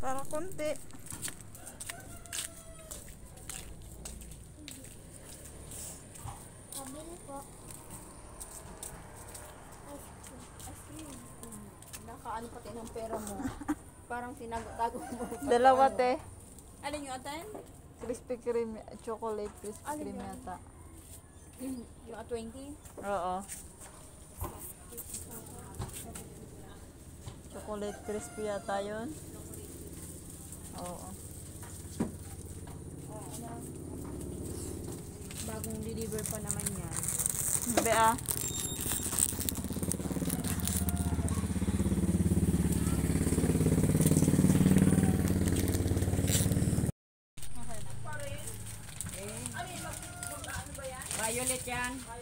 Para konti. Pabili po. Ice cream. Nakaano pati ng pera mo. Parang sinago-tago mo. Dalawa te. Alin yung atan? Krispy Kreme, chocolate Krispy Kreme yata. Yung at 20? Oo. Chocolate crispy yata yun. Oo. Bagong deliver pa naman yan. Hindi ah. Violet yan.